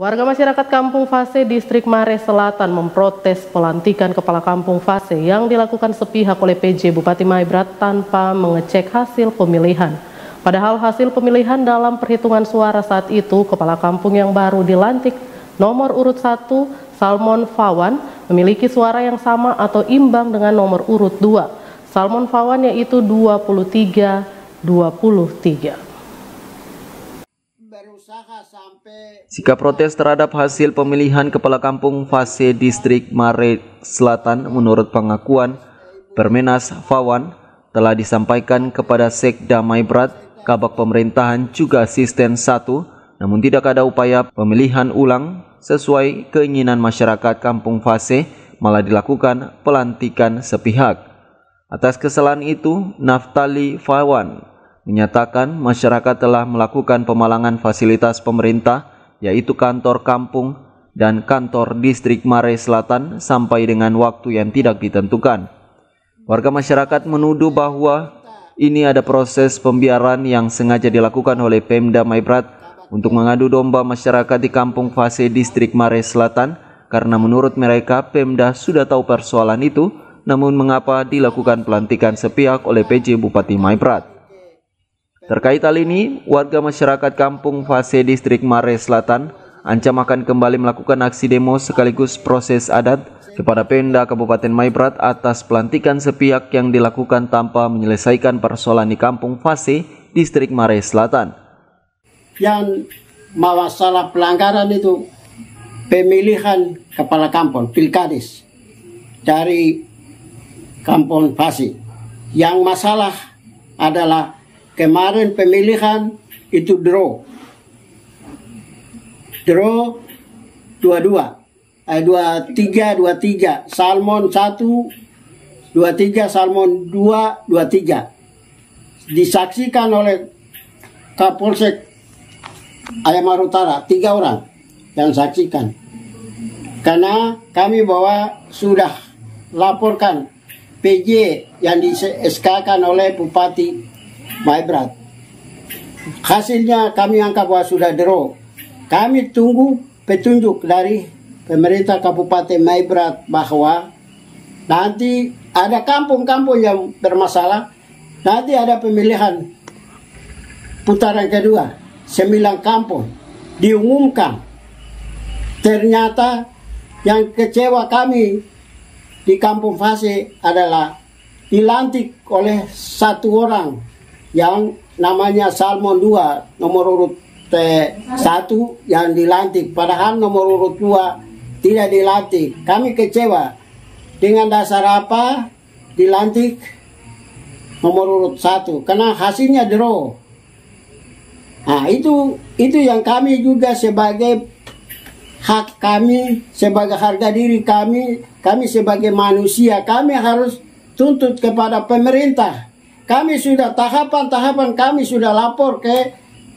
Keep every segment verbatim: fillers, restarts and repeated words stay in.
Warga masyarakat Kampung Fase, Distrik Mare Selatan memprotes pelantikan Kepala Kampung Fase yang dilakukan sepihak oleh P J Bupati Maibrat tanpa mengecek hasil pemilihan. Padahal hasil pemilihan dalam perhitungan suara saat itu, Kepala Kampung yang baru dilantik nomor urut satu, Salmon Fawan, memiliki suara yang sama atau imbang dengan nomor urut dua, Salmon Fawan, yaitu dua puluh tiga dua puluh tiga. Sikap protes terhadap hasil pemilihan Kepala Kampung Fase Distrik Mare Selatan menurut pengakuan Permenas Fawan telah disampaikan kepada Sekda Maibrat, Kabak Pemerintahan juga Asisten satu, namun tidak ada upaya pemilihan ulang sesuai keinginan masyarakat Kampung Fase, malah dilakukan pelantikan sepihak. Atas kesalahan itu, Naftali Fawan menyatakan masyarakat telah melakukan pemalangan fasilitas pemerintah, yaitu kantor kampung dan kantor distrik Mare Selatan sampai dengan waktu yang tidak ditentukan. Warga masyarakat menuduh bahwa ini ada proses pembiaran yang sengaja dilakukan oleh Pemda Maibrat untuk mengadu domba masyarakat di Kampung Fase Distrik Mare Selatan, karena menurut mereka Pemda sudah tahu persoalan itu, namun mengapa dilakukan pelantikan sepihak oleh P J Bupati Maibrat. Terkait hal ini, warga masyarakat Kampung Fase Distrik Mare Selatan ancam akan kembali melakukan aksi demo sekaligus proses adat kepada Pemda Kabupaten Maibrat atas pelantikan sepihak yang dilakukan tanpa menyelesaikan persoalan di Kampung Fase Distrik Mare Selatan. Yang masalah pelanggaran itu pemilihan kepala kampung, pilkades dari Kampung Fase. Yang masalah adalah kemarin pemilihan itu draw, draw dua dua, eh, dua tiga dua tiga, Salmon satu, dua tiga, Salmon dua, dua tiga. Disaksikan oleh Kapolsek Ayamar Utara, tiga orang yang saksikan. Karena kami bahwa sudah laporkan P J yang di-S K-kan oleh Bupati Maibrat. Hasilnya kami anggap bahwa sudah draw. Kami tunggu petunjuk dari pemerintah Kabupaten Maibrat bahwa nanti ada kampung-kampung yang bermasalah, nanti ada pemilihan putaran kedua, sembilan kampung diumumkan. Ternyata yang kecewa kami di Kampung Fase adalah dilantik oleh satu orang yang namanya Salmon dua, nomor urut satu yang dilantik, padahal nomor urut dua tidak dilantik. Kami kecewa dengan dasar apa dilantik nomor urut satu, karena hasilnya draw. Nah, itu itu yang kami juga sebagai hak kami, sebagai harga diri kami, kami sebagai manusia, kami harus tuntut kepada pemerintah. Kami sudah tahapan-tahapan kami sudah lapor ke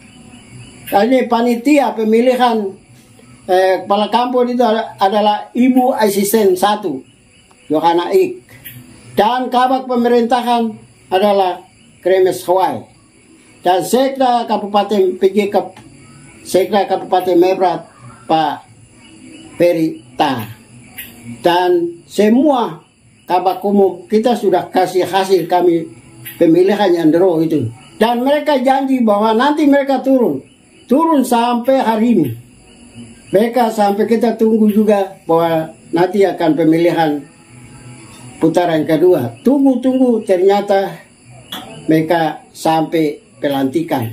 ini panitia pemilihan eh, kepala kampung itu adalah Ibu Asisten satu, Yohana Ik, dan kabak pemerintahan adalah Kremes Hawaii, dan Sekda Kabupaten P J Kap, Sekda Kabupaten Maibrat Pak Perita, dan semua kabak umum kita sudah kasih hasil kami pemilihan yang draw itu, dan mereka janji bahwa nanti mereka turun turun sampai hari ini. Mereka sampai kita tunggu juga bahwa nanti akan pemilihan putaran kedua. Tunggu-tunggu ternyata mereka sampai pelantikan.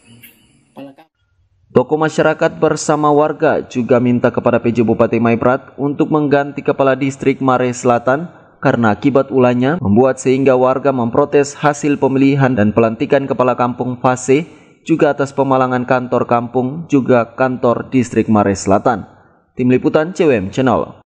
Tokoh masyarakat bersama warga juga minta kepada P J Bupati Maibrat untuk mengganti Kepala Distrik Mare Selatan karena akibat ulahnya membuat sehingga warga memprotes hasil pemilihan dan pelantikan Kepala Kampung Fase, juga atas pemalangan kantor kampung juga kantor Distrik Mare Selatan. Tim Liputan C W M Channel.